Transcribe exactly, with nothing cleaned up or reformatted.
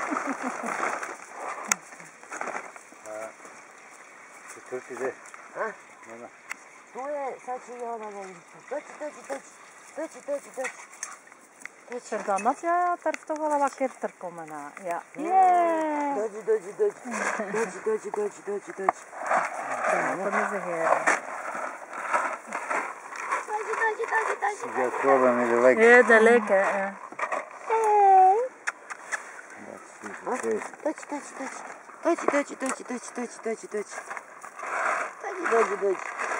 Doći ide. A? Nema. Tu je, sad će i ona negdje. Doći, doći, doći. Doći, doći, doći. Serdannat ja tarttuvalava kertarkomana. Ja. Jee! Dođi, dođi, dođi. Dođi, dođi, dođi, dođi, dođi. To mi se hera. Dođi, dođi, dođi, dođi. Si ga probam ili leg. Je, da leke. Ja. Dođi, dođi, dođi. Dođi, dođi, dođi, dođi, dođi, dođi, dođi. Dođi, dođi, dođi.